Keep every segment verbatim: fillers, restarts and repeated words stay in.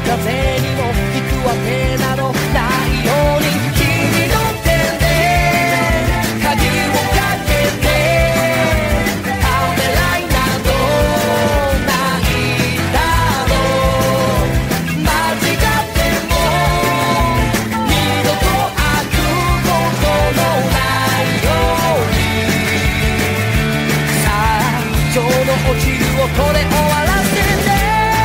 風にも行くわけなどないように君の手で鍵をかけてためらいなどないだろう間違っても二度と開くことのないようにさあ今日の落ちる音で終わらせて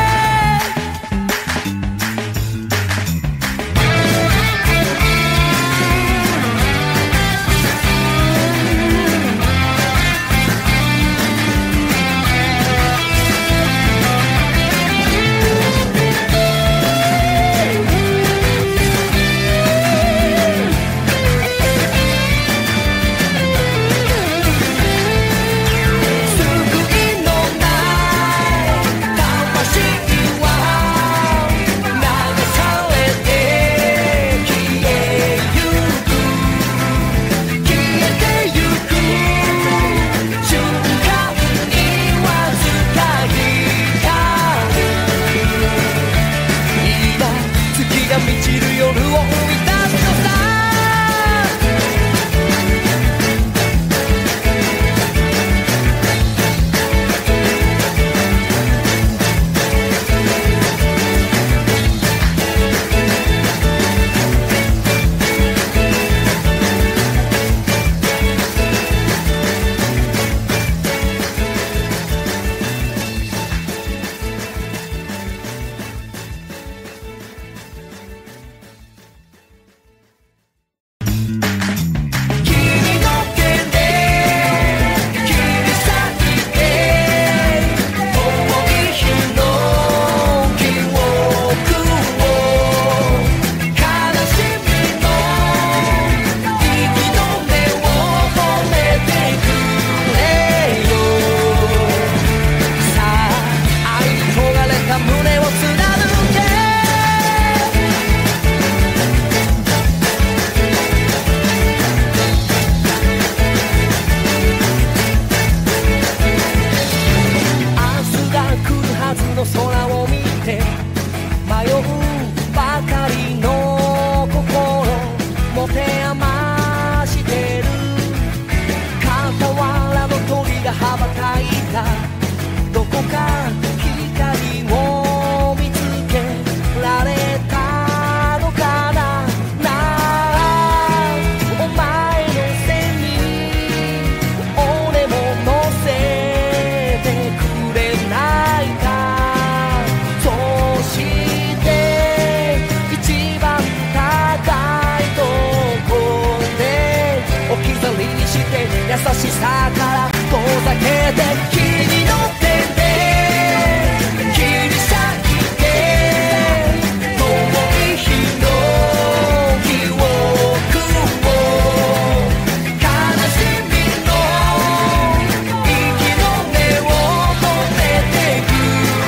優しさから遠ざけて君の手で切り裂いて遠い日の記憶を悲しみの息の根を止めてく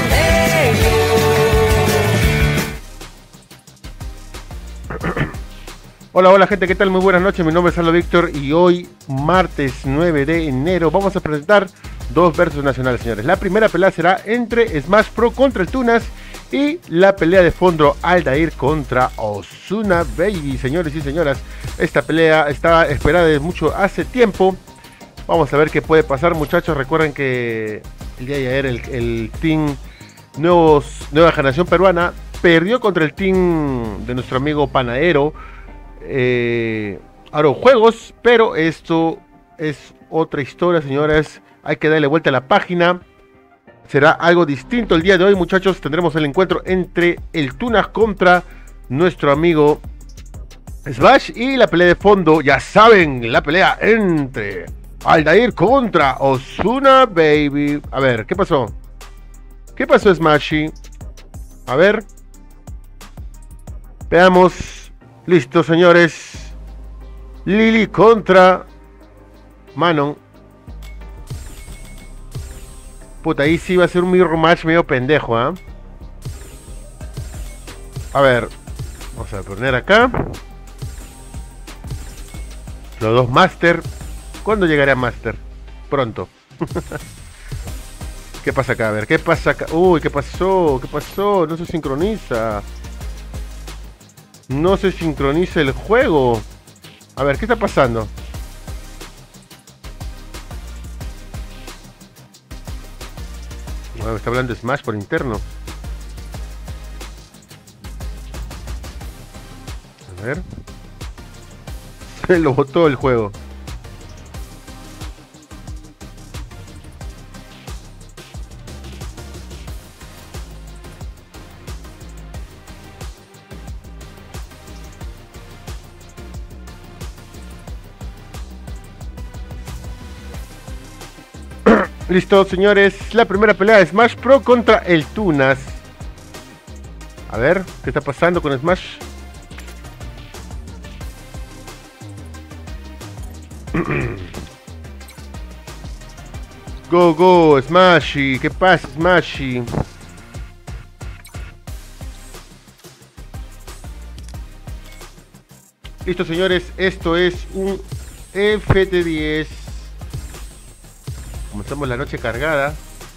れよ。 Hola, hola gente, ¿qué tal? Muy buenas noches, mi nombre es Aldo Víctor y hoy, martes nueve de enero, vamos a presentar dos versus nacionales, señores. La primera pelea será entre Smash Pro contra el Tunas y la pelea de fondo Aldair contra Ozuna Baby, señores y señoras. Esta pelea estaba esperada desde mucho hace tiempo. Vamos a ver qué puede pasar, muchachos. Recuerden que el día de ayer el, el team nuevos, Nueva Generación Peruana perdió contra el team de nuestro amigo Panadero. Eh, Aro Juegos, pero esto es otra historia, señores. Hay que darle vuelta a la página. Será algo distinto el día de hoy, muchachos. Tendremos el encuentro entre el Tunas contra nuestro amigo Smash y la pelea de fondo, ya saben, la pelea entre Aldair contra Ozuna Baby. A ver, ¿qué pasó? ¿Qué pasó, Smashy? A ver, veamos. Listo, señores. Lili contra Manon. Puta, ahí sí va a ser un mirror match medio pendejo, ¿ah? ¿eh? A ver, vamos a poner acá los dos Master. ¿Cuándo llegará Master? Pronto. ¿Qué pasa acá? A ver, ¿qué pasa acá? Uy, ¿qué pasó? ¿Qué pasó? No se sincroniza. No se sincroniza el juego. A ver, ¿qué está pasando? Bueno, está hablando de Smash por interno. A ver. Se lo botó el juego. Listo, señores. La primera pelea de Smash Pro contra el Tunas. A ver, ¿qué está pasando con Smash? Go, go, Smashy. ¿Qué pasa, Smashy? Listo, señores. Esto es un F T diez. Comenzamos la noche cargada.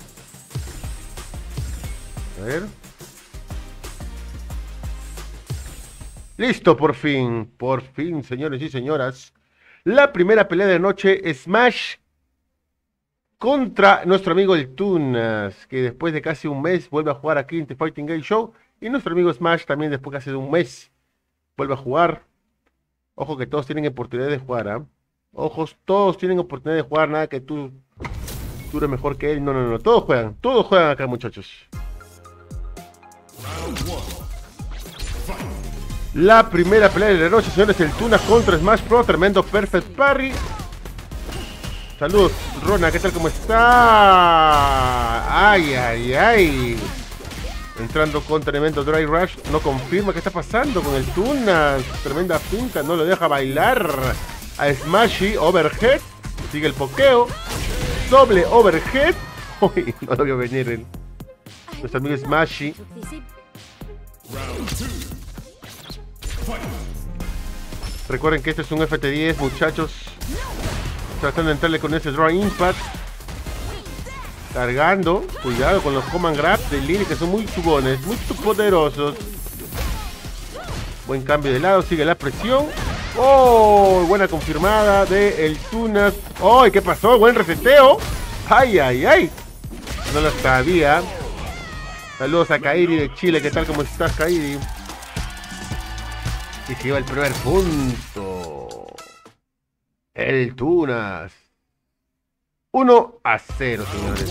A ver. Listo, por fin. Por fin, señores y señoras. La primera pelea de la noche, Smash contra nuestro amigo el Tunas, que después de casi un mes vuelve a jugar aquí en The Fighting Game Show. Y nuestro amigo Smash también después de casi un mes vuelve a jugar. Ojo que todos tienen oportunidad de jugar, ¿ah? ¿eh? Ojos, todos tienen oportunidad de jugar, nada que tú... tú eres mejor que él. No, no, no, todos juegan, todos juegan acá, muchachos. La primera pelea de la noche, señores, el Tunas contra Smash Pro, tremendo perfect parry. Saludos, Rona, ¿qué tal? ¿Cómo está? Ay, ay, ay. Entrando con tremendo Dry Rush, no confirma qué está pasando con el Tunas. Tremenda finta, no lo deja bailar a Smashy, overhead, sigue el pokeo. Doble overhead. Uy, no lo vio venir el nuestro amigo Smashy. Recuerden que este es un F T diez, muchachos. Tratando de entrarle con ese Draw Impact. Cargando. Cuidado con los Command Grab de Lily, que son muy chubones, muy poderosos. Buen cambio de lado, sigue la presión. ¡Oh! Buena confirmada de el Tunas. ¡Oh! ¿Qué pasó? Buen reseteo. ¡Ay, ay, ay! No lo sabía. Saludos a Kairi de Chile. ¿Qué tal? ¿Cómo estás, Kairi? Y se lleva el primer punto. El Tunas. uno a cero, señores.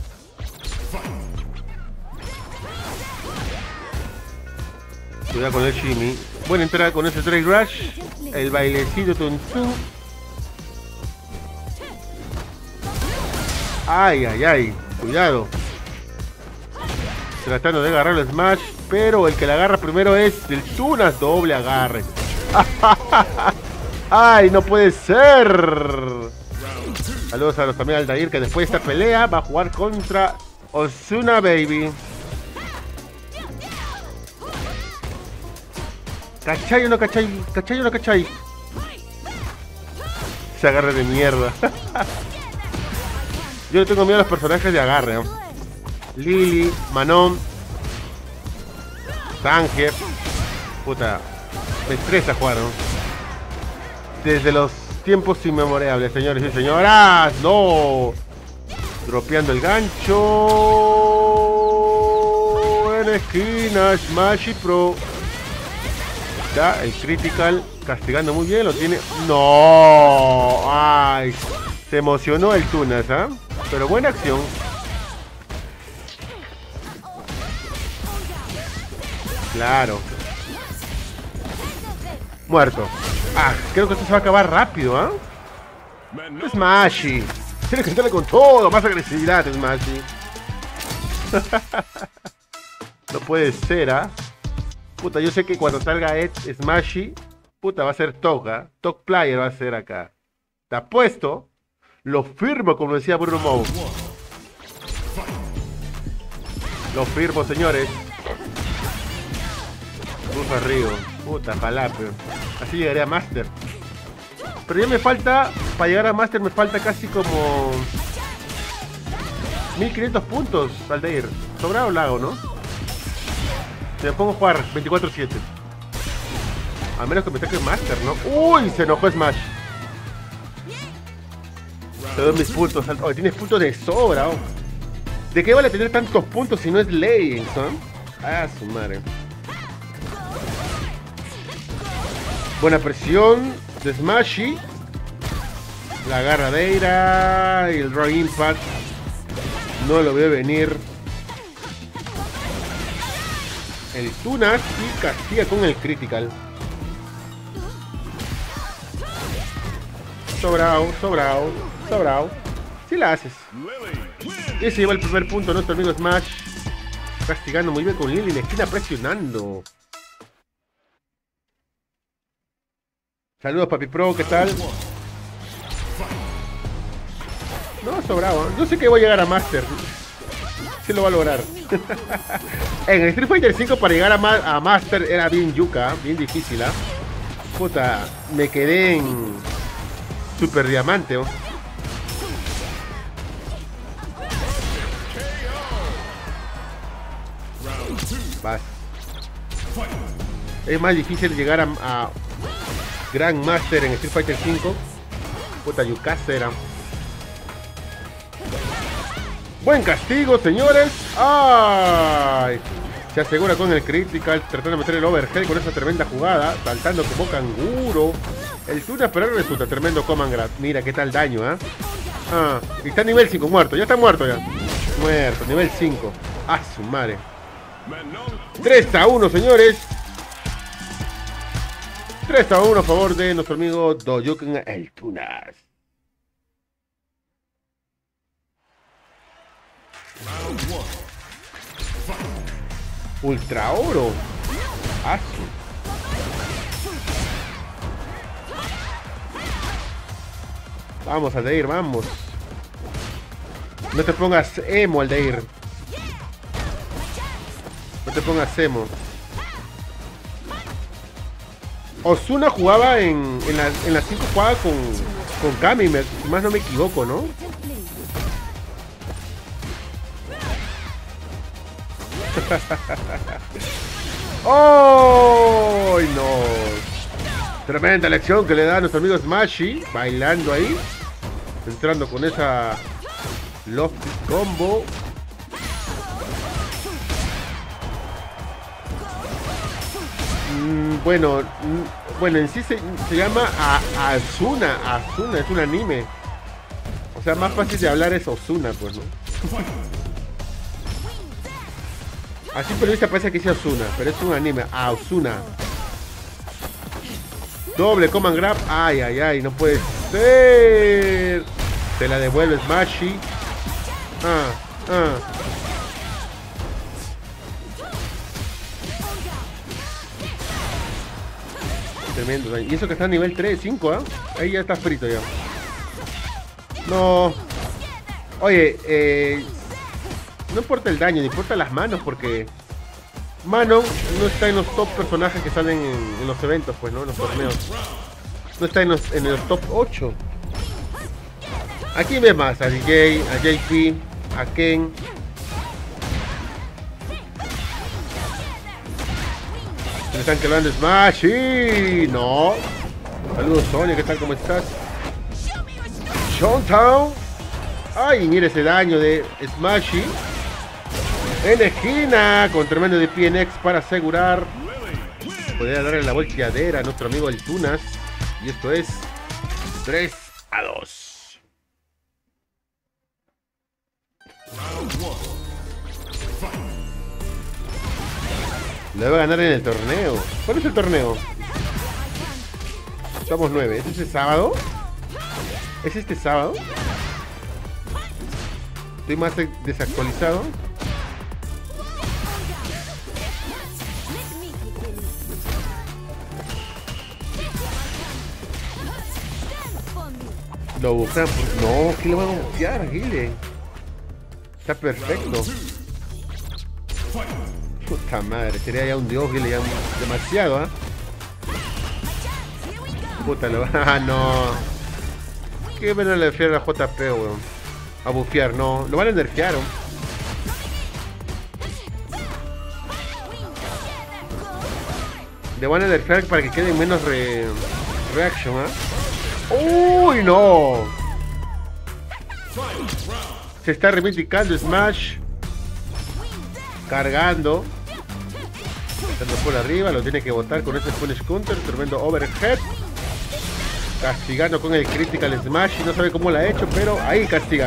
Cuidado con el Shimmy. Buena entrada con ese Drake Rush. El bailecito Tun Tun. Ay, ay, ay. Cuidado. Tratando de agarrar el Smash. Pero el que la agarra primero es el Tunas. Doble agarre. Ay, no puede ser. Saludos a los también Aldair, que después de esta pelea va a jugar contra Ozuna Baby. ¿Cachai o no cachai? ¿Cachai o no cachai? Se agarre de mierda. Yo le tengo miedo a los personajes de agarre, ¿no? Lily, Manon, Zangief. Puta, me estresa jugar, ¿no? Desde los tiempos inmemorables, señores y señoras. No. Dropeando el gancho. En esquina, Smashy Pro. Ya, el critical castigando muy bien, lo tiene. No. Ay. Se emocionó el Tunas, ¿ah? ¿eh? Pero buena acción. Claro. Muerto. Ah, creo que esto se va a acabar rápido, ¿ah? ¿eh? Smashy. Tiene que entrarle con todo. Más agresividad, Smashy. No puede ser, ¿ah? ¿eh? Puta, yo sé que cuando salga Ed Smashy, puta, va a ser Toga. Top Player va a ser acá. Te apuesto. Lo firmo, como decía Bruno Mou. Lo firmo, señores. Puta Río. Puta Jalapio. Así llegaré a Master. Pero ya me falta, para llegar a Master me falta casi como mil quinientos puntos, Aldair. Sobrado el lago, ¿no? Se me pongo a jugar veinticuatro siete. A menos que me saque Master, ¿no? ¡Uy! Se enojó Smash. Te doy mis puntos. Oh, tienes puntos de sobra. Oh. ¿De qué vale tener tantos puntos si no es Legends, ¿no? Ah, su madre. Buena presión de Smashy. La agarradera y el Raw Impact. No lo veo venir. El Tunas y castiga con el Critical. Sobrao, sobrao, sobrao. Si la haces. Y se lleva el primer punto nuestro amigo Smash. Castigando muy bien con Lily en la esquina, presionando. Saludos Papi Pro, ¿qué tal? No, sobrado. Yo sé que voy a llegar a Master. Sí lo va a lograr. En el Street Fighter cinco para llegar a, ma a Master era bien yuca, bien difícil, ¿ah? ¿eh? Puta, me quedé en Super Diamante, ¿oh? Vas. Es más difícil llegar a, a Grand Master en Street Fighter cinco. Puta, yucasa era. Buen castigo, señores. ¡Ay! Se asegura con el critical, tratando de meter el overhead con esa tremenda jugada, saltando como canguro. El Tuna, pero resulta tremendo command grab. Mira qué tal daño, ¿eh? Ah, y está a nivel cinco, muerto. Ya está muerto ya. Muerto, nivel cinco. ¡Ah, su madre! tres a uno, señores. tres a uno a favor de nuestro amigo Doyuken el Tunas. Ultra oro. Asu. Vamos, Aldair, vamos. No te pongas emo, Aldair. No te pongas emo. Ozuna jugaba en, en la en la cinco, jugaba con, con Kami, me, si más no me equivoco, ¿no? ¡Oh! No. Tremenda lección que le da a nuestro amigo Smashy. Bailando ahí. Entrando con esa Lofty Combo. Mm, bueno, mm, bueno, en sí se, se llama a, Azuna. Azuna, es un anime. O sea, más fácil de hablar es Ozuna, pues, ¿no? Así por vista parece que dice Ozuna, pero es un anime. Ah, Ozuna. Doble command grab. Ay, ay, ay, no puede ser. Se la devuelve Smashy. Ah, ah. Tremendo. Y eso que está a nivel tres, cinco, ¿ah? ¿eh? Ahí ya está frito ya. No. Oye, eh... no importa el daño, no importa las manos, porque Manon no está en los top personajes que salen en, en los eventos, pues, ¿no? En los torneos. No está en los, en los top ocho. Aquí ves más a D J, a J P, a Ken. Se le están quedando Smash. ¡Sí! No. Saludos, Sonia, ¿qué tal? ¿Cómo estás? Showtown. Ay, mira ese daño de Smashy. En la esquina, con tremendo de P N X para asegurar. Podría darle la volteadera a nuestro amigo el Tunas. Y esto es tres a dos. Le va a ganar en el torneo. ¿Cuál es el torneo? Somos nueve. ¿Es este sábado? ¿Es este sábado? Estoy más desactualizado. Lo buscan. No, ¿qué le van a bucear, Gile? Está perfecto. Puta madre, sería ya un dios, Gile, ya demasiado, ¿ah? ¿eh? Puta, lo... ah, no. Qué bueno le refiero a J P, weón. A bufear, no. Lo van a nerfear. ¿No? Le van a nerfear para que quede menos re... reaction, ¿ah? ¿eh? ¡Uy, no! Se está reivindicando Smash. Cargando. Estando por arriba, lo tiene que botar con ese punish counter. Tremendo overhead. Castigando con el critical Smash. Y no sabe cómo lo ha hecho, pero ahí castiga.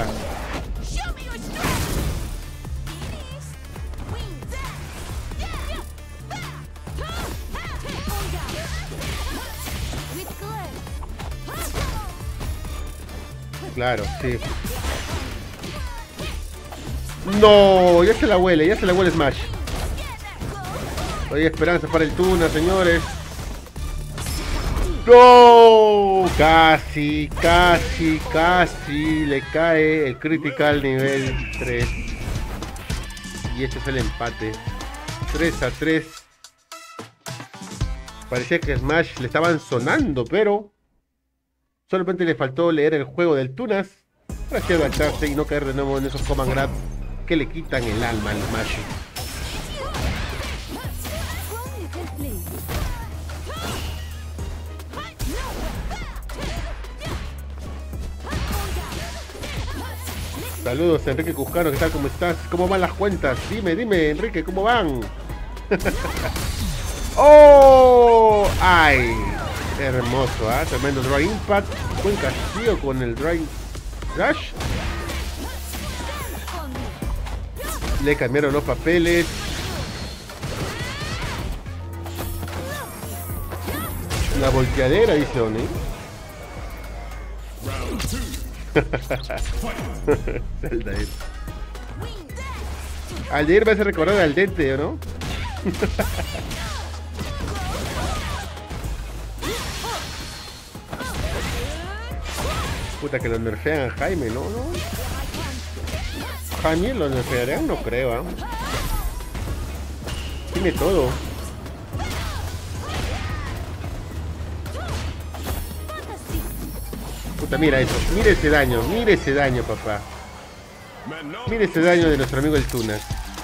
Claro, sí. No, ya se la huele, ya se la huele Smash. Hay esperanza para el Tuna, señores. No, casi, casi, casi le cae el critical nivel tres. Y este es el empate. tres a tres. Parecía que Smash le estaban sonando, pero solamente le faltó leer el juego del Tunas para así adaptarse y no caer de nuevo en esos command grab que le quitan el alma al Smash. Saludos Enrique Cuscano, ¿qué tal? ¿Cómo estás? ¿Cómo van las cuentas? Dime, dime Enrique, ¿cómo van? ¡Oh! ¡Ay! Hermoso, ¿ah? ¿eh? Tremendo Dry Impact. Buen castigo con el Dry Rush. Le cambiaron los papeles. La volteadera, dice Oni. Aldair. Aldair me hace recordar al Dente, ¿no? Puta, que lo nerfean a Jaime, ¿no? ¿No? Jaime lo nerfearán, no creo, ¿eh? Tiene todo. Puta, mira eso, mira ese daño, mira ese daño, papá. Mira ese daño de nuestro amigo el Tunas.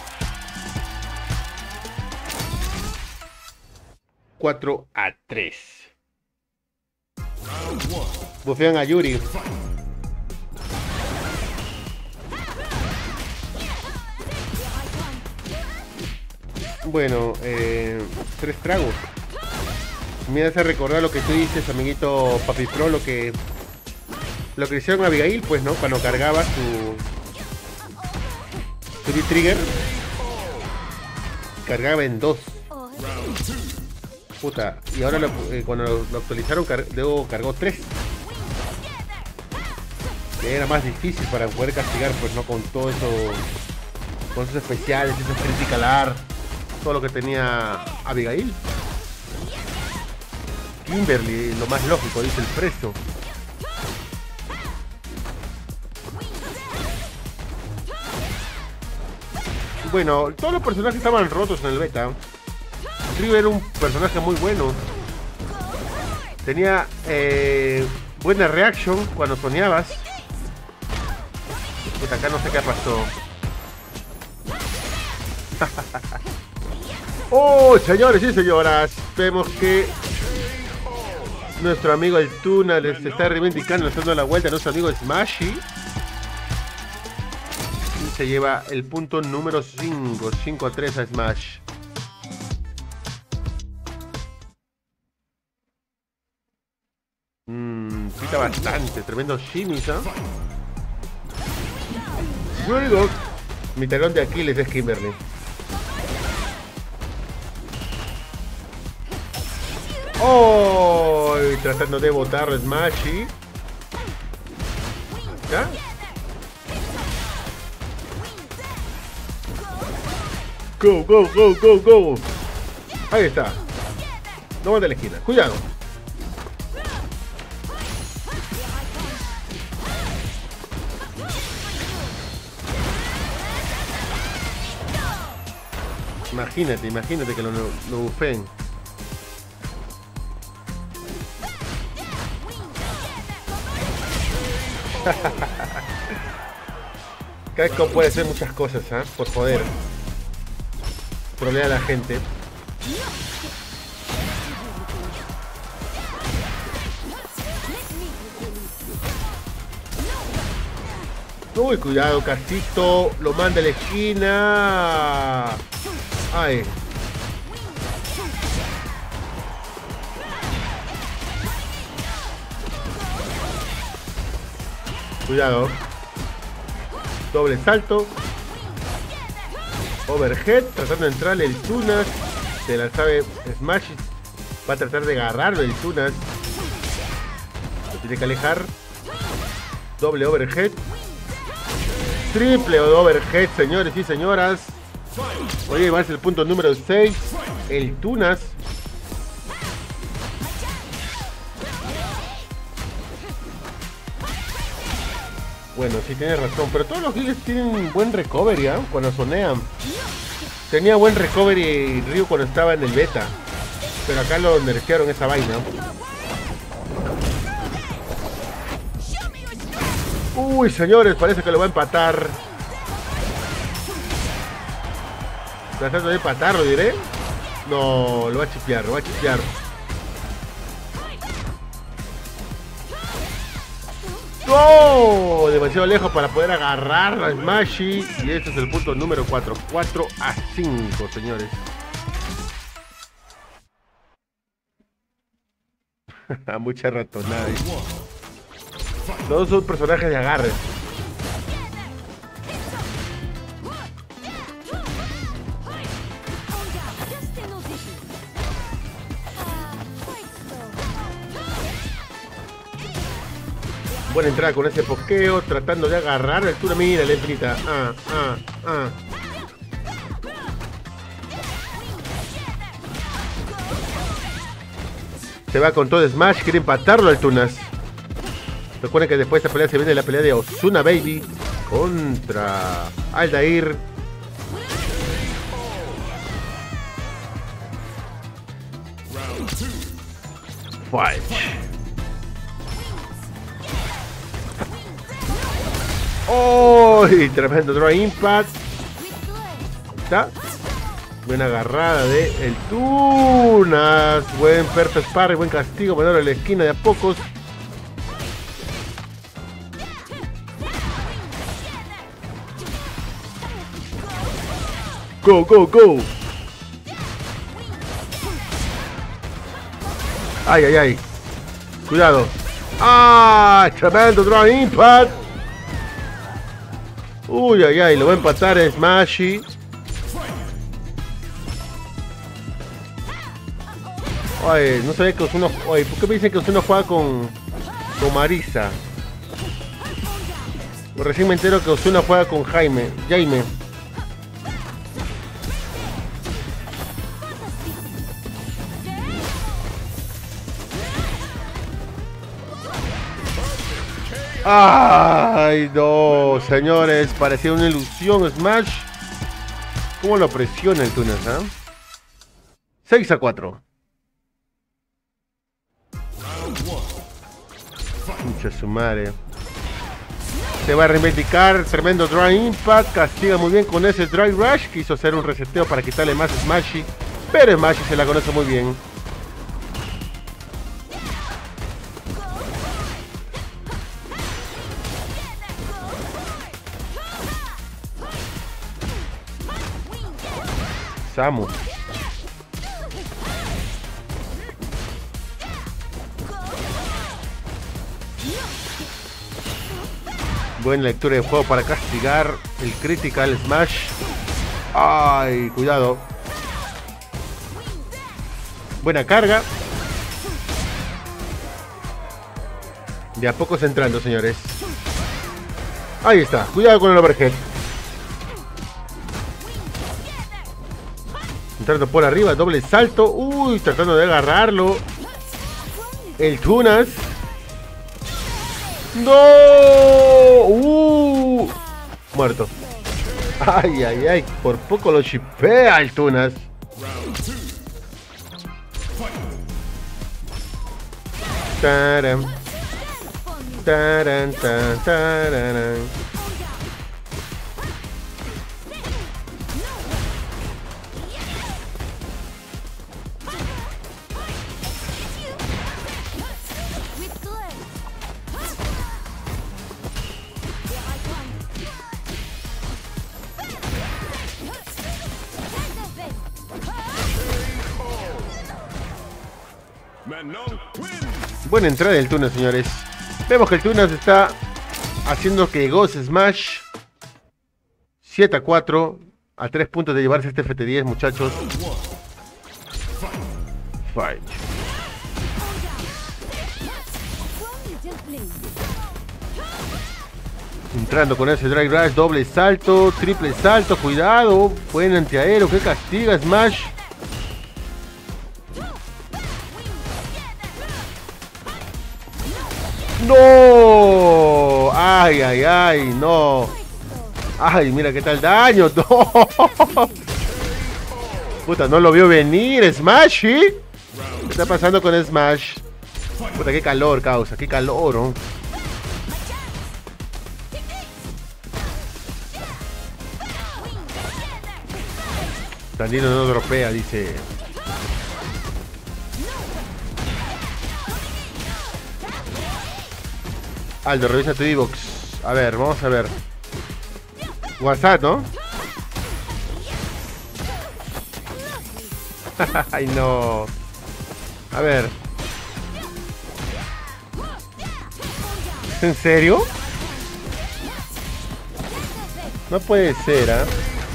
cuatro a tres. Bufean a Yuri. Bueno, eh, tres tragos. Me hace recordar lo que tú dices, amiguito Papi Pro, lo que lo que hicieron a Abigail, pues, ¿no? Cuando cargaba su su B-Trigger, cargaba en dos. Puta, y ahora lo, eh, cuando lo, lo actualizaron, car luego cargó tres. Que era más difícil para poder castigar, pues, no, con todo eso, con esos especiales, esos critical art, todo lo que tenía Abigail. Kimberly, lo más lógico, dice el preso. Bueno, todos los personajes estaban rotos en el beta. Ryu era un personaje muy bueno. Tenía eh, buena reaction cuando soñabas. Pues acá no sé qué pasó. Oh, señores y señoras, vemos que nuestro amigo el Tuna les está reivindicando, les está dando la vuelta a nuestro amigo Smashy. Y se lleva el punto número cinco, cinco a tres a Smash. Mmm, quita bastante, tremendo shimmies, ¿eh? Yo digo, mi talón de Aquiles es Kimberly. Oh, tratando de botar Smashy. ¿Ya? Go, go, go, go, go. Ahí está. No va de la esquina. Cuidado. Imagínate, imagínate que lo, lo bufeen. Capcom puede hacer muchas cosas, ¿ah? ¿eh? Por joder. Trolea a la gente. Uy, cuidado, Casito. Lo manda a la esquina. Ay. Cuidado. Doble salto. Overhead. Tratando de entrarle el Tunas. Se la sabe Smash. Va a tratar de agarrarlo el Tunas. Lo tiene que alejar. Doble overhead. Triple overhead, señores y señoras. Voy a llevarse el punto número seis. El Tunas. Bueno, sí tienes razón, pero todos los healers tienen buen recovery, ¿eh? Cuando sonean. Tenía buen recovery Ryu cuando estaba en el beta, pero acá lo nerfearon esa vaina. Uy, señores, parece que lo va a empatar. Tratando de empatarlo, diré. No, lo va a chipear, lo va a chipear. ¡Oh! Demasiado lejos para poder agarrar a Smashy. Y este es el punto número cuatro. cuatro a cinco, señores. Mucha ratonada. Todos son personajes de agarre. Buena entrada con ese pokeo, tratando de agarrar la altura. Mira, la entrita. Ah, ah, ah. Se va con todo Smash, quiere empatarlo al Tunas. Recuerden que después de esta pelea se viene la pelea de Ozuna Baby contra Aldair. Fight. ¡Oh! Tremendo draw impact. Está. Buena agarrada de el Tunas. Buen perfect parry, buen castigo. Ponerlo en la esquina de a pocos. Go, go, go. Ay, ay, ay. Cuidado. Ah, tremendo draw impact. Uy, ay, ay, lo va a empatar Smashy. Ay, no sabía que Ozuna... Ay, ¿por qué me dicen que Ozuna juega con... con Marisa? Recién me entero que Ozuna juega con Jaime. Jaime. Ay, no, señores, parecía una ilusión Smash. ¿Cómo lo presiona el Tunas, eh? seis a cuatro. Mucha su madre. Se va a reivindicar. Tremendo Dry Impact. Castiga muy bien con ese Dry Rush. Quiso hacer un reseteo para quitarle más Smashy. Pero Smashy se la conoce muy bien. Samu. Buena lectura de juego para castigar el Critical Smash. Ay, cuidado. Buena carga. De a pocos entrando, señores. Ahí está. Cuidado con el overhead. Entrando por arriba, doble salto. Uy, tratando de agarrarlo. El Tunas. ¡No! ¡Uh! Muerto. Ay, ay, ay. Por poco lo chipea el Tunas. Taran. Taran, tan, taran. Buena entrada del Tunas, señores. Vemos que el Tunas está haciendo que Ghost Smash siete a cuatro a tres puntos de llevarse este F T diez, muchachos. Fight. Entrando con ese Drag Rush, doble salto, triple salto, cuidado, buen antiaéreo, que castiga Smash. ¡No! ¡Ay, ay, ay! ¡No! ¡Ay, mira qué tal daño! ¡No! Puta, no lo vio venir, Smash, ¿sí? ¿Qué está pasando con Smash? Puta, qué calor, causa, qué calor, ¿no? Sandino no dropea, dice. Aldo, revisa tu D-Box. A ver, vamos a ver. WhatsApp, ¿no? Ay, no. A ver. ¿En serio? No puede ser, ¿ah? ¿eh?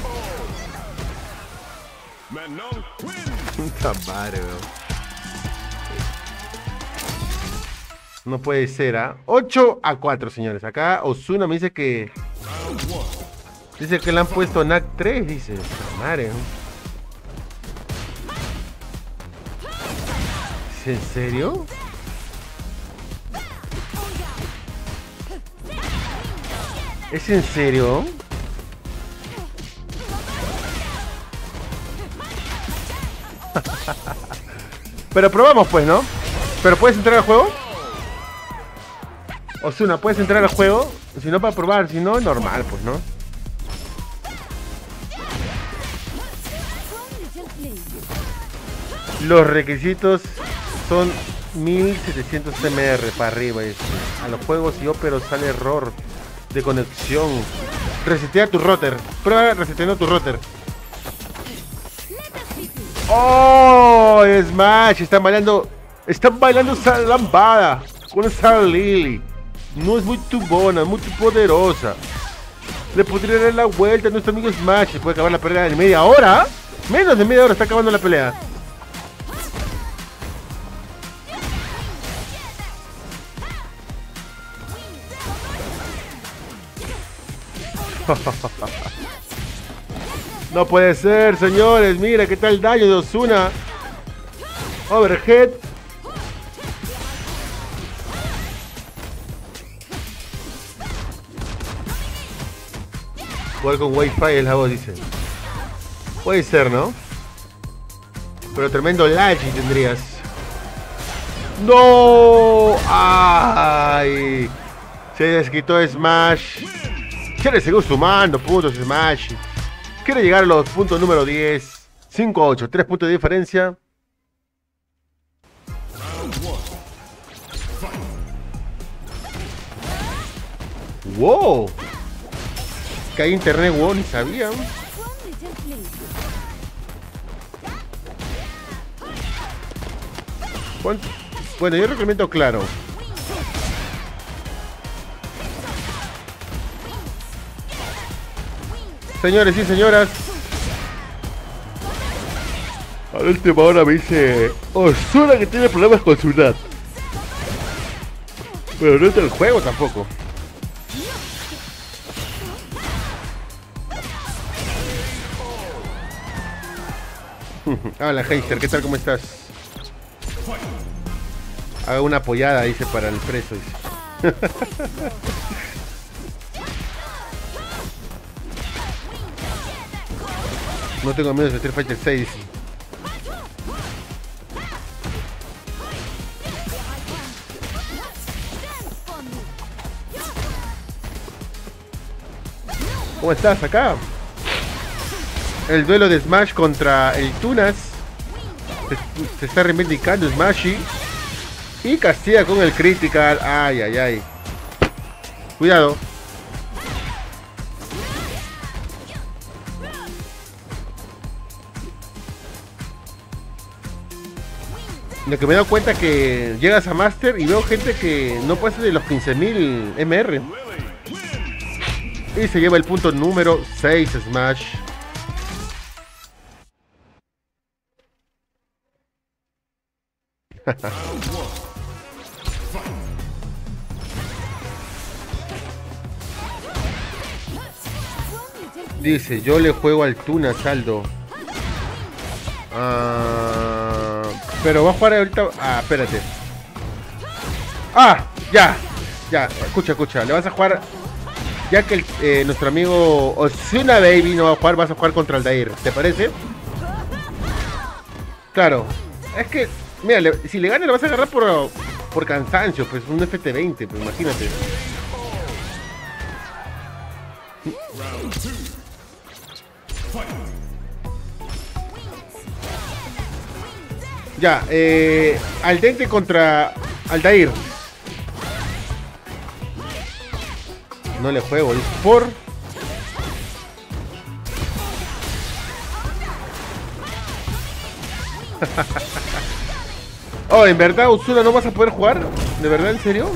Puta madre, bro. No puede ser, ¿ah? ¿eh? ocho a cuatro, señores. Acá Ozuna me dice que... Dice que le han puesto N A C tres, dice. Madre, ¿no? ¿Es en serio? ¿Es en serio? Pero probamos pues, ¿no? ¿Pero puedes entrar al juego? Ozuna, ¿puedes entrar al juego? Si no, para probar, si no, normal, pues, ¿no? Los requisitos son mil setecientos M R para arriba. Dice. A los juegos y óperos sale error de conexión. Resetea tu router. Prueba reseteando tu router. ¡Oh! Smash, están bailando. Están bailando esa lambada con esa Lily. No es muy tubona, muy poderosa. Le podría dar la vuelta a nuestro amigo Smash. Se puede acabar la pelea en media hora. Menos de media hora está acabando la pelea. No puede ser, señores. Mira qué tal daño de Ozuna. Overhead. Jugar con Wi-Fi es la voz, dice. Puede ser, ¿no? Pero tremendo lag tendrías. ¡No! ¡Ay! Se desquitó Smash. Quiere seguir sumando puntos Smash. Quiere llegar a los puntos número diez. cinco a ocho, tres puntos de diferencia. ¡Wow! Que hay internet, wow, ni sabía. ¿Cuánto? Bueno, yo reglamento claro. Señores y señoras, a la última hora me dice Ozuna que tiene problemas con su N A T. Pero no es del juego tampoco. Hola, Heister, ¿qué tal? ¿Cómo estás? Haga una apoyada, dice, para el preso. Dice. No tengo miedo de Street Fighter seis. ¿Cómo estás acá? El duelo de Smash contra el Tunas. Se, se está reivindicando Smashy. Y castiga con el critical. Ay, ay, ay. Cuidado. Lo que me he dado cuenta que llegas a Master y veo gente que no pasa de los quince mil M R. Y se lleva el punto número seis Smash. Dice, yo le juego al Tuna Saldo. Ah, pero va a jugar ahorita. Ah, espérate. Ah, ya. Ya, escucha, escucha. Le vas a jugar. Ya que el, eh, nuestro amigo Osuna Baby no va a jugar, vas a jugar contra Aldair. ¿Te parece? Claro. Es que, mira, le, si le gana le vas a agarrar por, por cansancio. Pues un F T veinte, pues imagínate. Ya, eh, al dente contra Aldair. No le juego, es por... Oh, ¿en verdad, Osuna, no vas a poder jugar? ¿De verdad, en serio?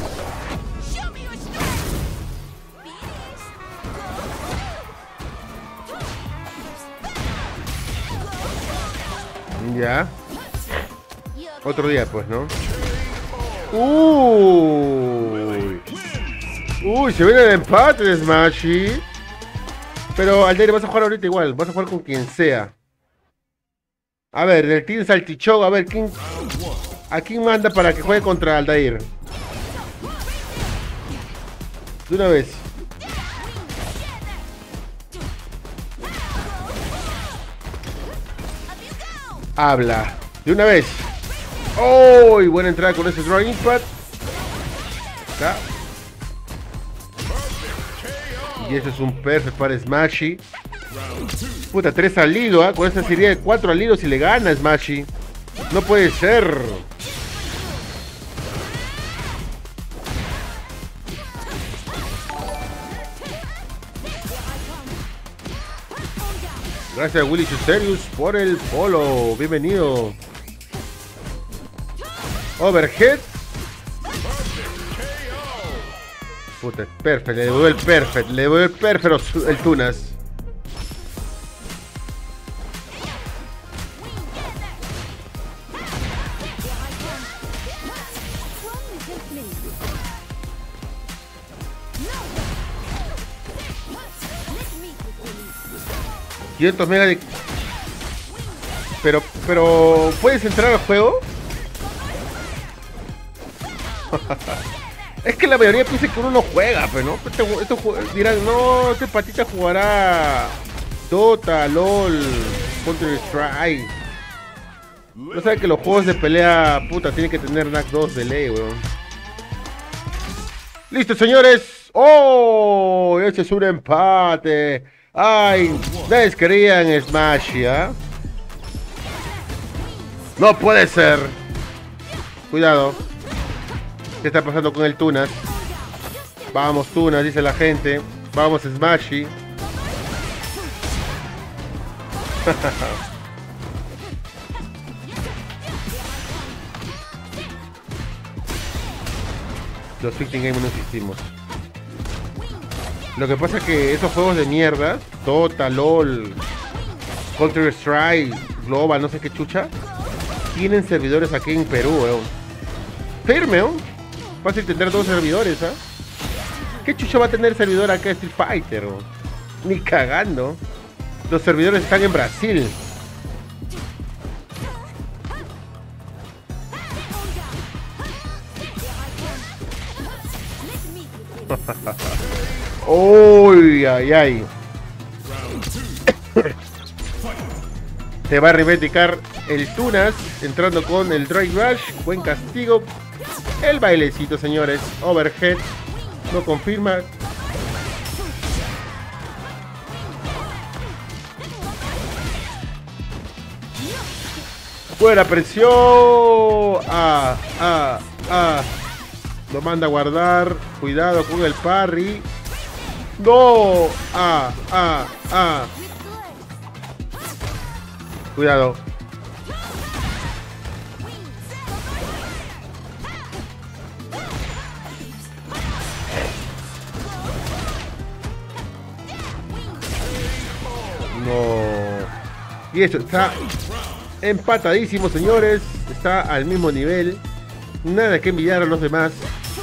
Ya. Otro día, pues, ¿no? Uy. Uy, se viene el empate de Smashy. Pero Aldair vas a jugar ahorita igual. Vas a jugar con quien sea. A ver, del Team Saltichón. A ver, ¿quién, ¿a quién manda para que juegue contra Aldair? De una vez. Habla. De una vez. ¡Oh! Y buena entrada con ese Drawing Pad. Acá. Y ese es un perfect para Smashy. Puta, tres al hilo, ¿eh? Con esta serie de cuatro al hilo si le gana Smashy. No puede ser. Gracias a Willy Suserius por el follow. Bienvenido. Overhead. Puta, perfect. Le devolvió el perfect. Le devolvió el perfect el Tunas. quinientos megas de... Pero, pero... ¿Puedes entrar al juego? Es que la mayoría piensa que uno no juega, pero no. Este, esto, dirán, no, este patita jugará Dota, LOL, Counter Strike. No sabe que los juegos de pelea, puta, tienen que tener N A C dos de ley, weón. Listo, señores. ¡Oh! Este es un empate. Ay, nadie quería en Smash, ¿ya? No puede ser. Cuidado. ¿Qué está pasando con el Tunas? Vamos, Tunas, dice la gente. Vamos, Smashy. Los Fifteen Game no existimos. Lo que pasa es que esos juegos de mierda, Dota, LOL, Counter Strike, Global, no sé qué chucha, tienen servidores aquí en Perú, weón. Firme, weón. Fácil tener dos servidores, ¿ah? ¿eh? ¿Qué chucha va a tener servidor acá de Street Fighter, weón? Ni cagando. Los servidores están en Brasil. Uy, ay, ay. Se va a reivindicar el Tunas entrando con el Drive Rush. Buen castigo. El bailecito, señores. Overhead. No confirma. Buena presión. Ah, ah, ah. Lo manda a guardar. Cuidado con el parry. No. Ah, ah, ah. Cuidado. Y eso, está empatadísimo, señores. Está al mismo nivel. Nada que envidiar a los demás.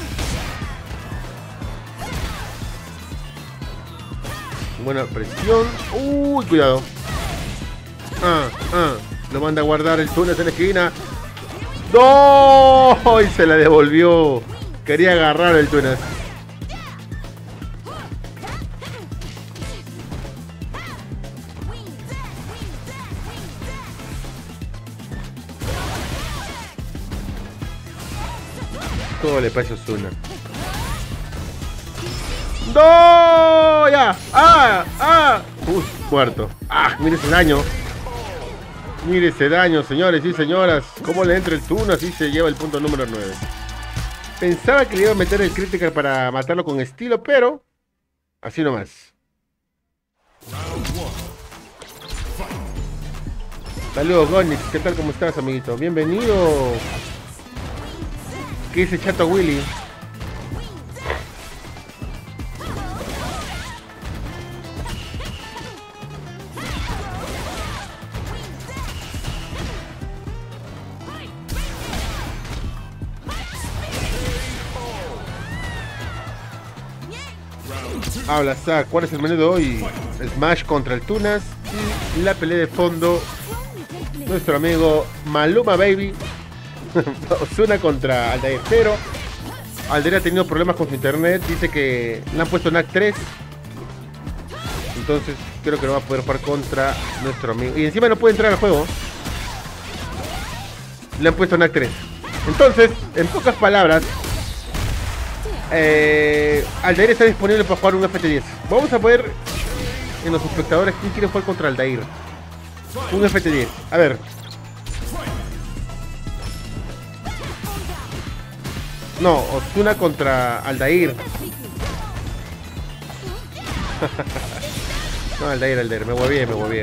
Buena presión. Uy, cuidado. Ah, ah. Lo manda a guardar el Tunas en la esquina. ¡No! Y se la devolvió. Quería agarrar el Tunas. Todo le pasa a Osuna. ¡No! ¡Ya! ¡Ah! ¡Ah! ¡Uy! Muerto. ¡Ah! Mire ese daño. Mire ese daño, señores y señoras. ¿Cómo le entra el Tunas y se lleva el punto número nueve? Pensaba que le iba a meter el critical para matarlo con estilo, pero así nomás. Saludos, Gonix. ¿Qué tal? ¿Cómo estás, amiguito? Bienvenido. ¿Qué dice Chato Willy? Habla Zack, ¿cuál es el menú de hoy? Smash contra el Tunas y la pelea de fondo. Nuestro amigo Maluma Baby. Osuna contra Aldair, pero Aldair ha tenido problemas con su internet. Dice que le han puesto N A C tres. Entonces creo que no va a poder jugar contra nuestro amigo. Y encima no puede entrar al juego. Le han puesto N A C tres. Entonces, en pocas palabras, eh, Aldair está disponible para jugar un F T diez. Vamos a ver en los espectadores quién quiere jugar contra Aldair. Un F T diez. A ver. No, Osuna contra Aldair. No, Aldair, Aldair. Me voy bien, me voy bien.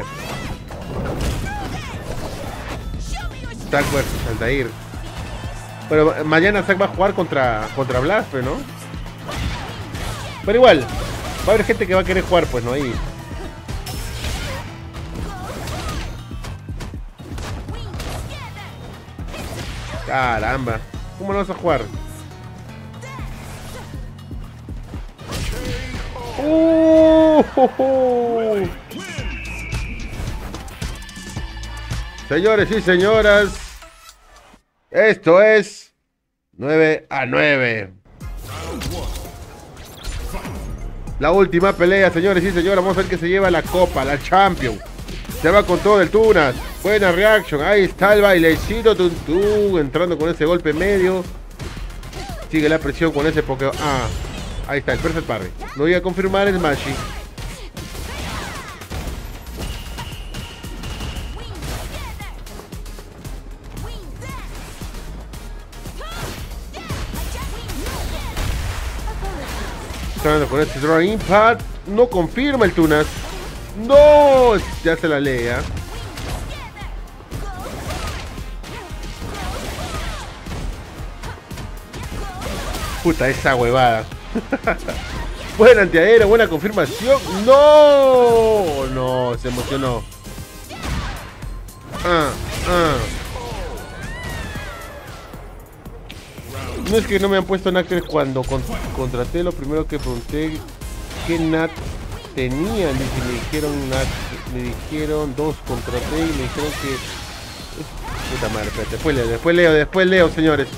Zack versus Aldair. Pero mañana Zack va a jugar contra, contra Blasphemy, ¿no? Pero igual, va a haber gente que va a querer jugar, pues, ¿no? Ahí. Caramba. ¿Cómo no vas a jugar? ¡Uh! ¡Oh, oh! Señores y señoras, esto es nueve a nueve. La última pelea, señores y señoras. Vamos a ver que se lleva la copa, la Champions. Se va con todo el Tunas. Buena reaction. Ahí está el bailecito. Tun, tun, entrando con ese golpe medio. Sigue la presión con ese Pokémon. Ah, ahí está el Perfect Parry. Lo voy a confirmar el Smashy. Con este Draw Impact. No confirma el Tunas. No, ya se la lea. Puta, esa huevada. Buena antiaérea, buena confirmación. No, no, se emocionó. Ah, ah. No es que no me han puesto N A C cuando con, contraté. Lo primero que pregunté qué N A C tenían. Y me dijeron N A C, me dijeron dos, contraté y me dijeron que... Puta madre, espérate, después leo, después leo, después leo, señores.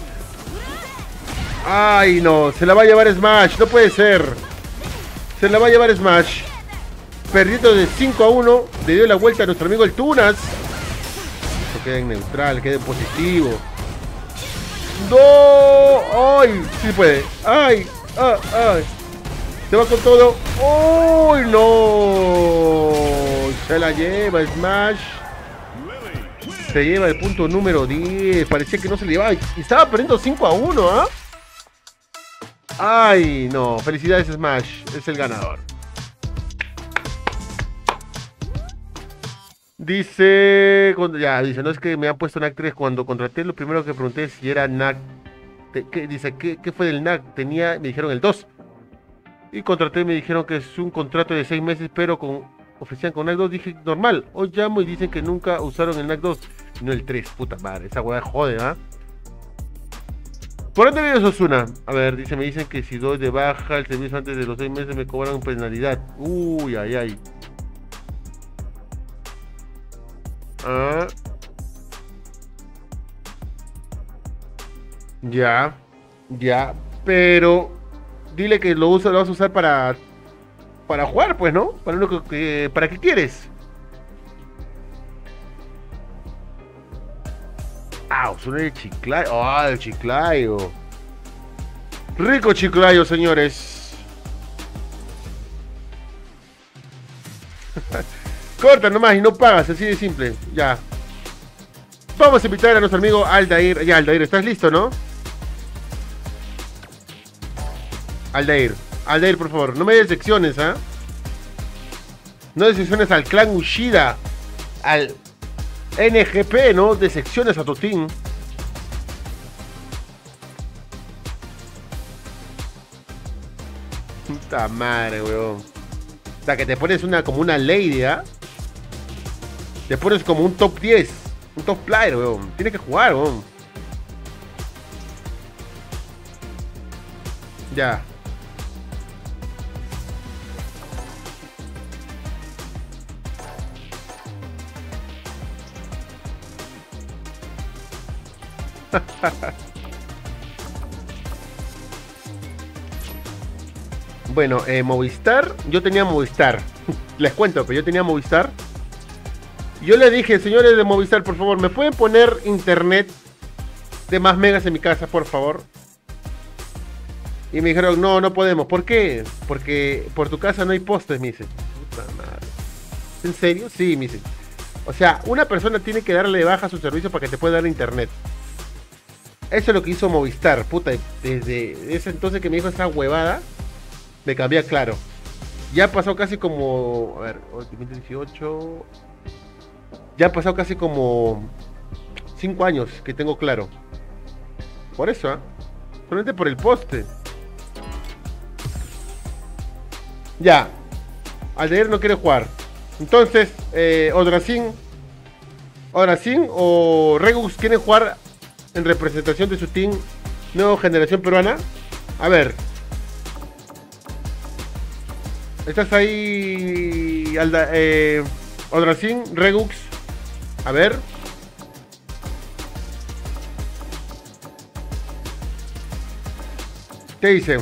Ay, no, se la va a llevar Smash, no puede ser. Se la va a llevar Smash. Perdiendo de cinco a uno, le dio la vuelta a nuestro amigo el Tunas. Esto queda en neutral, queda en positivo. ¡No! ¡Ay! Sí puede. ¡Ay! ¡Ay! ¡Ay! Se va con todo. ¡Uy! ¡No! Se la lleva Smash. Se lleva el punto número diez. Parecía que no se le llevaba. Y estaba perdiendo cinco a uno, ¿ah? ¡Ay! No. Felicidades Smash. Es el ganador. Dice, ya, dice, no es que me han puesto N A C tres cuando contraté, lo primero que pregunté es si era N A C, ¿qué, dice, ¿qué, ¿qué fue del N A C? Tenía, me dijeron el dos, y contraté, me dijeron que es un contrato de seis meses, pero con ofrecían con N A C dos, dije normal. Hoy llamo y dicen que nunca usaron el N A C dos, no el tres, puta madre, esa weá jode, ¿ah? ¿Por dónde vives, Osuna? A ver, dice, me dicen que si doy de baja el servicio antes de los seis meses me cobran penalidad. Uy, ay, ay. Ah. Ya, ya, pero dile que lo, usa, lo vas a usar para para jugar, pues, ¿no? Para lo que, que- ¿para qué quieres? Ah, Osuna de Chiclayo. Ah, el Chiclayo. Rico Chiclayo, señores. Corta nomás y no pagas, así de simple. Ya. Vamos a invitar a nuestro amigo Aldair. Ya, Aldair, ¿estás listo, no? Aldair. Aldair, por favor, no me des secciones, ¿ah? No des secciones al clan Ushida. Al N G P, ¿no? De secciones a tu team. Puta madre, weón. O sea, que te pones una como una lady, ¿ah? Te pones como un top diez. Un top player, weón. Tienes que jugar, weón. Ya. Bueno, eh, Movistar, yo tenía Movistar. Les cuento, pero yo tenía Movistar. Yo le dije, señores de Movistar, por favor, ¿me pueden poner internet de más megas en mi casa, por favor? Y me dijeron, no, no podemos. ¿Por qué? Porque por tu casa no hay postes, me dice. Puta madre. ¿En serio? Sí, me dice. O sea, una persona tiene que darle de baja su servicio para que te pueda dar internet. Eso es lo que hizo Movistar, puta. Desde ese entonces que me dijo esa huevada, me cambié a Claro. Ya ha pasado casi como... A ver, dos mil dieciocho... Ya ha pasado casi como... cinco años que tengo Claro. Por eso, ¿ah? ¿eh? Solamente por el poste. Ya. Aldair no quiere jugar. Entonces, eh, Odrasín... Odrasín o Regus quieren jugar en representación de su team Nueva Generación Peruana. A ver. ¿Estás ahí, Alda, eh, Odrasín, Regux? A ver. ¿Qué dicen?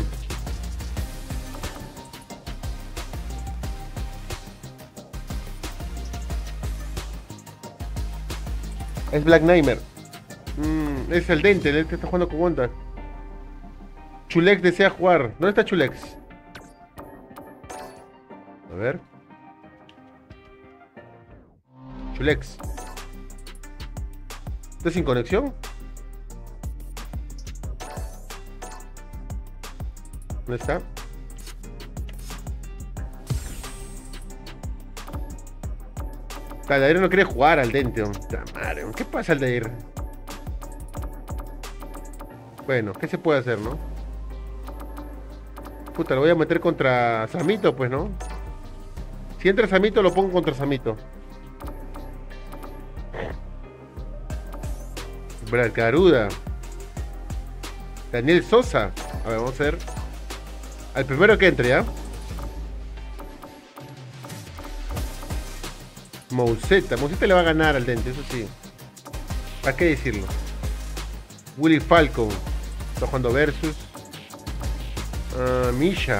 Es Black Nightmare. Mm, es el Dente, el que está jugando con Wanda. Chulex desea jugar. ¿Dónde está Chulex? A ver. Chulex. ¿Estás sin conexión? ¿Dónde está? Aldair no quiere jugar al Dente. Madre, ¿qué pasa, Aldair? Bueno, ¿qué se puede hacer, no? Puta, lo voy a meter contra Samito, pues, ¿no? Si entra Samito, lo pongo contra Samito. Brad Garuda. Daniel Sosa. A ver, vamos a ver. Al primero que entre, ¿ya? Mouseta. Mouseta le va a ganar al Dente, eso sí. ¿Para qué decirlo? Willy Falcon. Está jugando versus. Uh, Misha.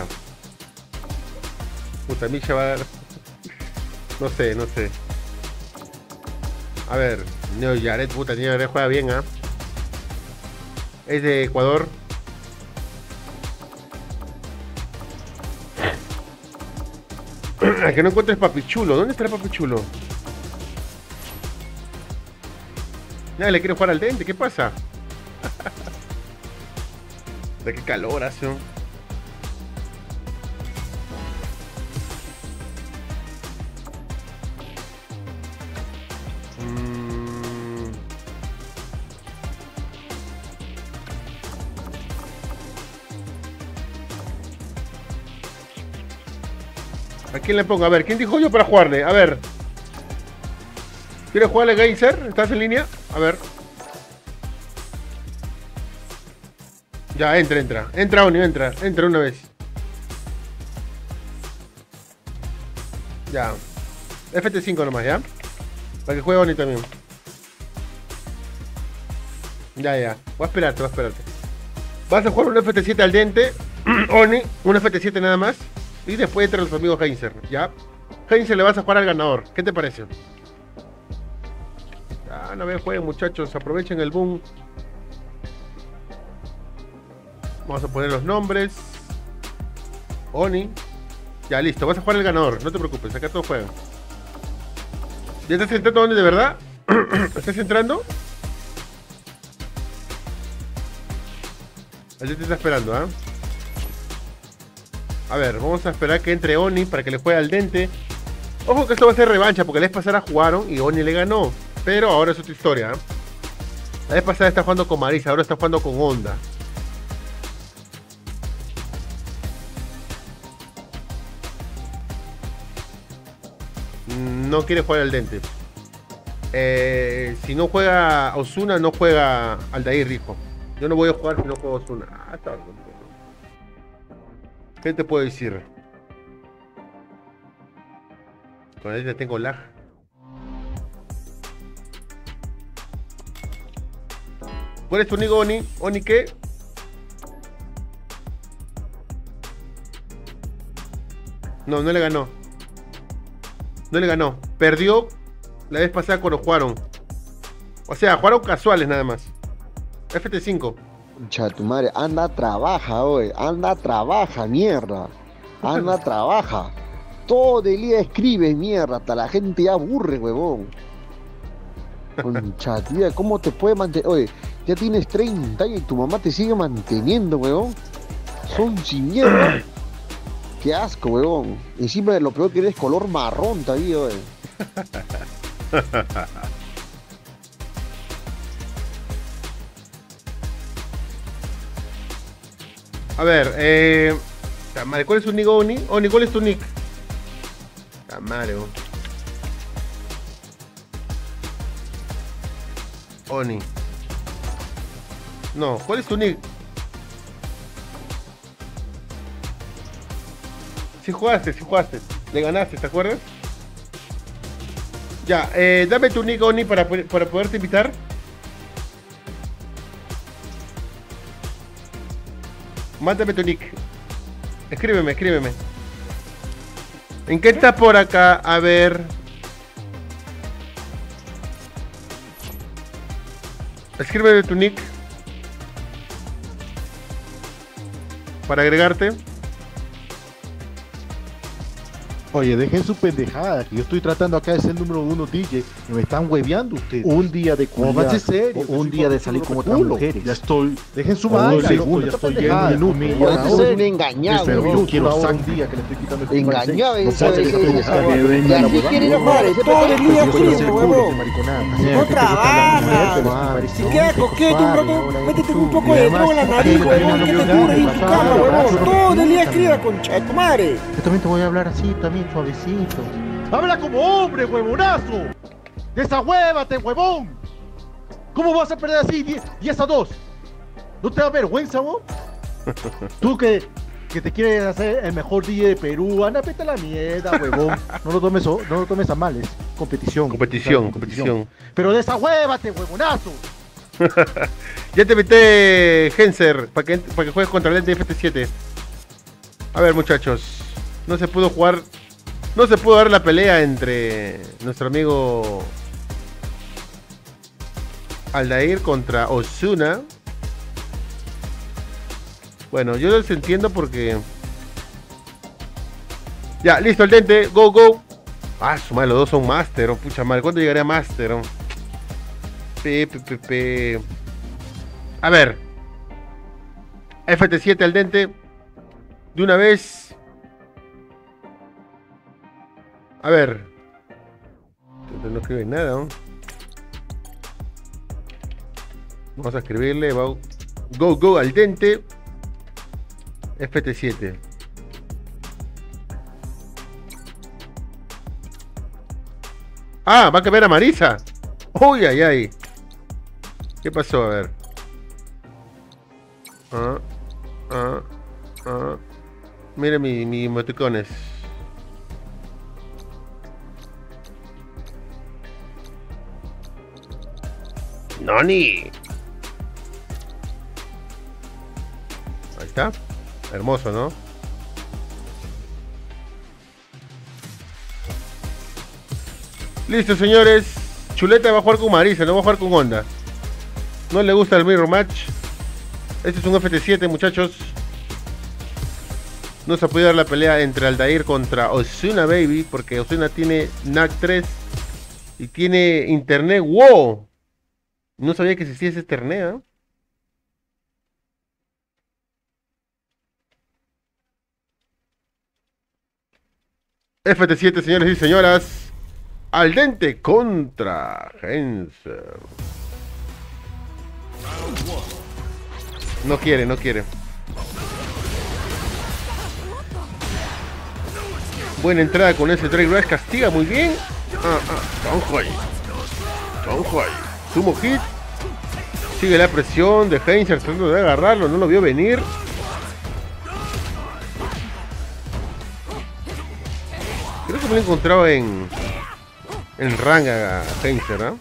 Puta, Misha va a dar. No sé, no sé. A ver, Neo Yaret, puta, Neo Yaret juega bien, ¿ah? ¿eh? Es de Ecuador. El que no encuentres Papichulo. ¿Dónde está el Papichulo? Nadie le quiere jugar al Dente, ¿qué pasa? ¿De qué calor hace? ¿A quién le pongo? A ver, ¿quién dijo yo para jugarle? A ver. ¿Quieres jugarle Geyser? ¿Estás en línea? A ver. Ya, entra, entra. Entra, Oni, entra. Entra una vez. Ya. F T cinco nomás, ¿ya? Para que juegue Oni también. Ya, ya. Voy a esperarte, voy a esperarte. Vas a jugar un F T siete al dente. Oni, un F T siete nada más. Y después entran los amigos Heinzer, ¿ya? Heinzer le vas a jugar al ganador. ¿Qué te parece? Ya, no me jueguen, muchachos. Aprovechen el boom. Vamos a poner los nombres. Oni. Ya, listo. Vas a jugar al ganador. No te preocupes. Acá todos juegan. ¿Ya estás entrando Oni de verdad? ¿Estás entrando? El dente está esperando, ¿ah? ¿eh? A ver, vamos a esperar que entre Oni para que le juegue al dente. Ojo que esto va a ser revancha porque la vez pasada jugaron y Oni le ganó. Pero ahora es otra historia, ¿eh? La vez pasada está jugando con Marisa, ahora está jugando con Honda. No quiere jugar al dente. Eh, si no juega Ozuna, no juega Aldair, dijo. Yo no voy a jugar si no juego Ozuna. Ah, está bien. ¿Qué te puedo decir? Con este tengo lag. ¿Cuál es tu nick, Oni? ¿Oni qué? No, no le ganó. No le ganó. Perdió la vez pasada cuando jugaron. O sea, jugaron casuales nada más. F T cinco. Concha tu madre, anda, trabaja, hoy, anda, trabaja, mierda. Anda, trabaja. Todo el día escribes, mierda, hasta la gente ya aburre, huevón. Concha, tía, ¿cómo te puede mantener? Oye, ya tienes treinta años y tu mamá te sigue manteniendo, huevón. Son sin mierda. Qué asco, huevón. Encima de lo peor que eres color marrón todavía, huevón. A ver, eh... Tamare, ¿cuál es tu nick, Oni? Oni, ¿cuál es tu nick? Tamare, oh. Oni. No, ¿cuál es tu nick? Si jugaste, si jugaste. Le ganaste, ¿te acuerdas? Ya, eh, dame tu nick, Oni, para, para poderte invitar. Mándame tu nick. Escríbeme, escríbeme. ¿En qué está por acá? A ver. Escríbeme tu nick. Para agregarte. Oye, dejen su pendejada, que yo estoy tratando acá de ser el número uno D J y me están hueveando ustedes. Un día de culiar, Pónganse serio, o un día de salir con otras culo. mujeres. Ya estoy. Dejen su Oh, vaina, segundo, loco, ya esta estoy pendejada, yendo un conmigo. minuto. Este es un engañado, Pero huevón. yo quiero sangría que le estoy quitando el Engañado, no ese puede ese- ser ese- esa ese- huevada. y así quiere ir a jugar, ese todo el día Yo quiero escribe, ser culo, huevón. mariconada. No trabaja. Si queda coqueto un rato, métete un poco de droga en la nariz, huevón, que te dure en tu cama, huevón. Todo el día escribe, concha de tu madre. Yo también te voy a hablar así, también suavecito. ¡Habla como hombre, huevonazo! ¡Desahuévate, huevón! ¿Cómo vas a perder así diez a dos? ¿No te da vergüenza, vos? Tú que, que te quieres hacer el mejor D J de Perú, anda, vete a la mierda, huevón. No lo tomes, no lo tomes a mal, es competición. Competición, Claro, competición. Pero desahuévate, huevonazo. Ya te metí, Genser, para que, para que juegues contra el F T siete. A ver, muchachos. No se pudo jugar. No se pudo dar la pelea entre nuestro amigo Aldair contra Ozuna. Bueno, yo los entiendo porque... Ya, listo, el dente. Go, go. Ah, su madre, los dos son Master. Oh, pucha madre, ¿cuándo llegaré a Master? Oh? Pe, pe, pe, pe. A ver. F T siete al dente. De una vez. A ver. No escribe nada, ¿no? Vamos a escribirle. Go, go al dente. F T siete. Ah, va a cambiar a Marisa. Uy, ay, ay. ¿Qué pasó? A ver. Ah, ah, ah. Mira mi, mi emoticones. ¡Nani! Ahí está. Hermoso, ¿no? Listo, señores. Chuleta va a jugar con Marisa, no va a jugar con Honda. No le gusta el mirror match. Este es un F T siete, muchachos. No se puede dar la pelea entre Aldair contra Ozuna Baby, porque Ozuna tiene N A C tres y tiene internet. ¡Wow! No sabía que existía ese internet, ¿eh? F T siete, señores y señoras. Al dente contra Henser. No quiere, no quiere. Buena entrada con ese Drake Rush. Castiga muy bien. Ah, ah. Tonjoy. Tonjoy. Sumo hit. Sigue la presión de Henser tratando de agarrarlo. No lo vio venir. Creo que me lo he encontrado en... en rang a Henser, ¿eh?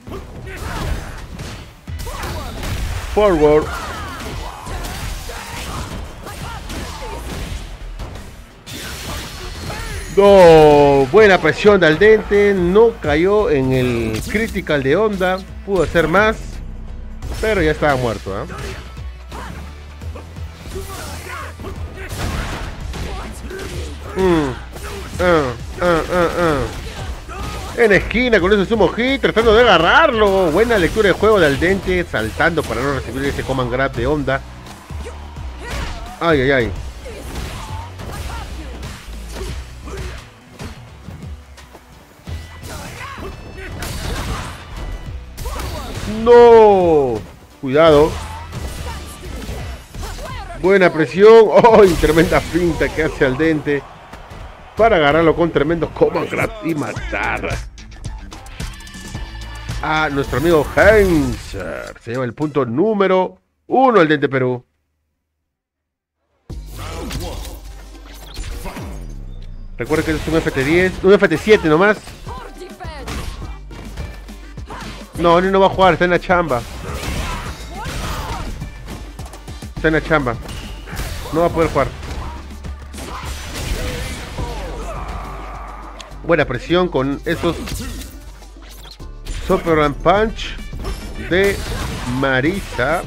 Forward. No, buena presión de Aldente. No cayó en el critical de Honda. Pudo hacer más, pero ya estaba muerto, ¿eh? Mm. Uh, uh, uh, uh. En esquina con ese sumo hit, tratando de agarrarlo. Buena lectura de juego de Aldente, saltando para no recibir ese command grab de Honda. Ay, ay, ay. No, cuidado. Buena presión. ¡Oh! Tremenda finta que hace Aldente para agarrarlo con tremendo command grab y matar a nuestro amigo Henser. Se lleva el punto número uno Aldente Perú. Recuerden que este es un F T diez, un F T siete nomás. No, no, no va a jugar, está en la chamba. Está en la chamba. No va a poder jugar. Buena presión con esos Superman Punch de Marisa.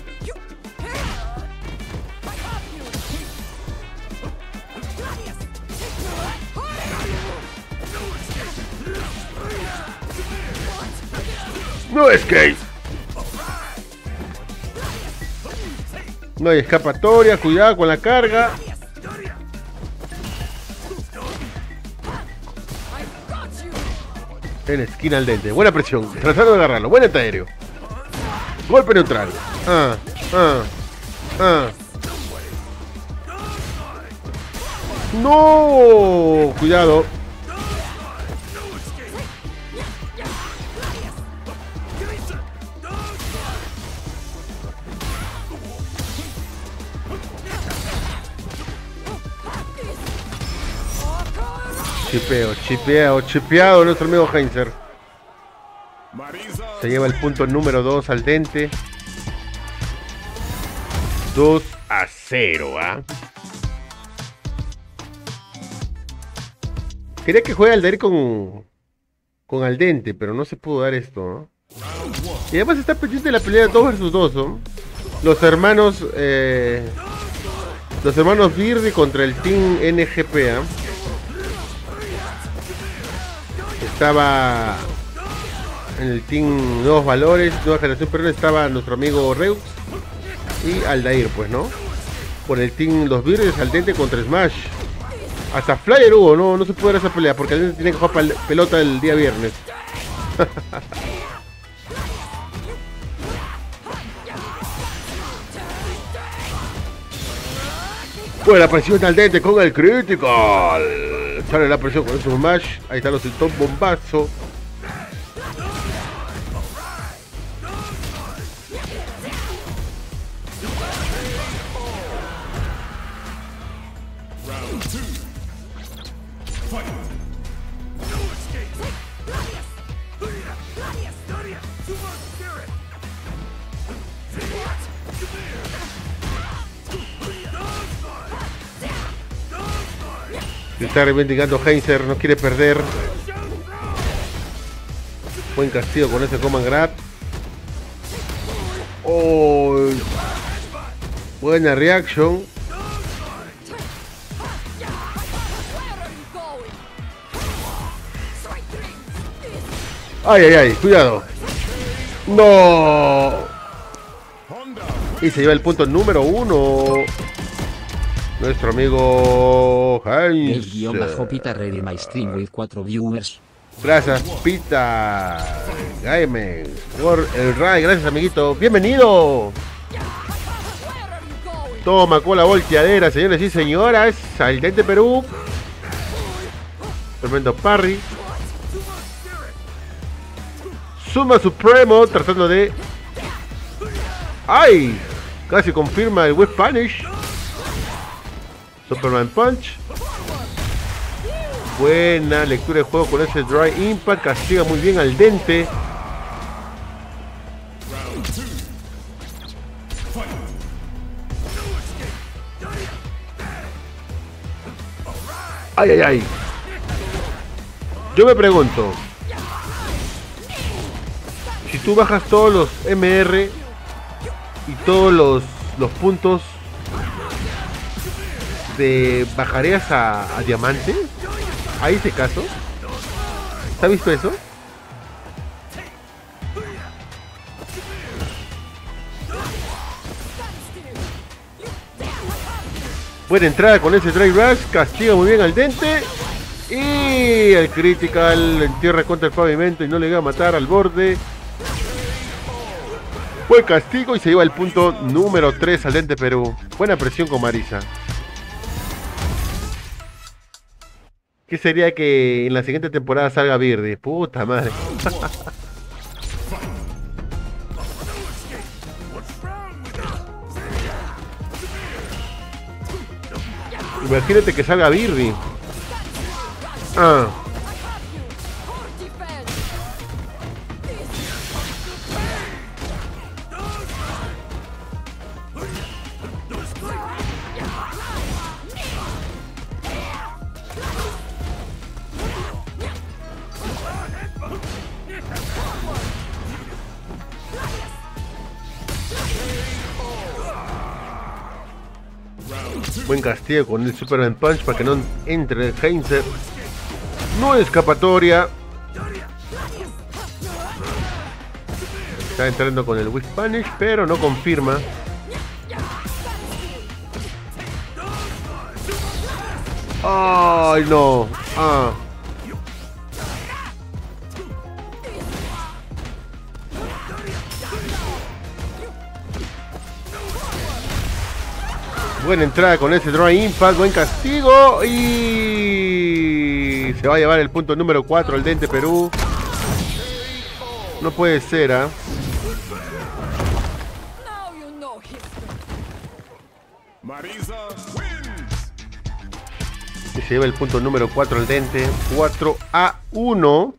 No escape. No hay escapatoria, cuidado con la carga. En esquina al dente, buena presión, tratando de agarrarlo, buen aéreo. Golpe neutral. Ah, ah, ah. No, cuidado. Chipeo, chipeo, chipeado nuestro amigo Henser. Se lleva el punto número dos al dente. dos a cero, ¿ah? ¿eh? Quería que juegue Aldair con con Aldente, pero no se pudo dar esto, ¿no? Y además está pendiente la pelea dos versus dos, ¿no? Los hermanos eh, los hermanos Birdi contra el Team N G P, ¿eh? Estaba en el Team Nuevos Valores, Nueva Generación, pero estaba nuestro amigo Reus y Aldair, pues, ¿no? Por el Team Los Birdes, Aldente contra Smash. Hasta Flyer hubo, no, no se puede dar esa pelea porque Aldente tiene que jugar pelota el día viernes. Buena presión de Aldente con el critical. Sale la presión con su Smash. Ahí está los el top bombazo. Se está reivindicando Heinzer, no quiere perder. Buen castigo con ese Command Grab. Oh, buena reaction. Ay, ay, ay, cuidado. No. Y se lleva el punto número uno. Nuestro amigo Heinz. El guión bajo Pita ready my stream with cuatro viewers. Gracias, Pita Gamer, por el Ray. Gracias, amiguito. Bienvenido. Toma con la volteadera, señores y señoras. Al de Perú. Tremendo parry. Suma Supremo tratando de... ¡Ay! Casi confirma el Whip Punish. Superman Punch. Buena lectura de juego con ese Dry Impact. Castiga muy bien al Dente. Ay, ay, ay. Yo me pregunto, si tú bajas todos los M R y todos los, los puntos, ¿te bajarías a, a diamante? ¿Hay ese caso? ¿Has visto eso? Buena entrada con ese Dry Rush, castiga muy bien al Dente. Y el Critical entierra contra el pavimento y no le va a matar al borde. Buen castigo y se lleva el punto número tres al Dente Perú. Buena presión con Marisa. ¿Qué sería que en la siguiente temporada salga Birdie? Puta madre. Imagínate que salga Birdie. Ah. Buen castigo con el Superman Punch para que no entre Heinzer. No escapatoria. Está entrando con el Whip Punish, pero no confirma. Ay, no. Ah. Buena entrada con ese Dry Impact, buen castigo y se va a llevar el punto número cuatro al Dente Perú. No puede ser, ¿ah? ¿eh? Y se lleva el punto número cuatro al Dente, cuatro a uno.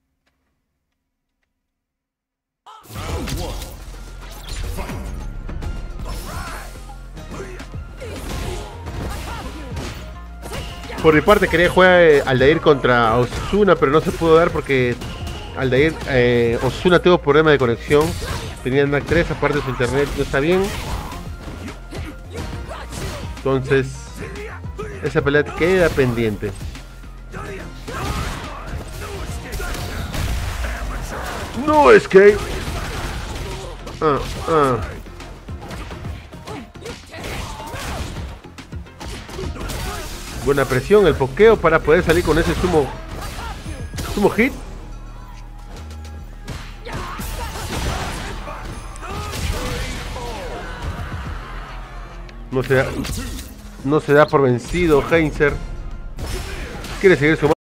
Por mi parte quería jugar eh, Aldair contra Ozuna, pero no se pudo dar porque Aldair, eh, Ozuna tuvo problemas de conexión. Tenía N A C tres, aparte su internet no está bien. Entonces, esa pelea queda pendiente. No escape. Ah, ah. Buena presión, el pokeo para poder salir con ese sumo sumo hit. No se da, no se da por vencido Heinzer. Quiere seguir sumando.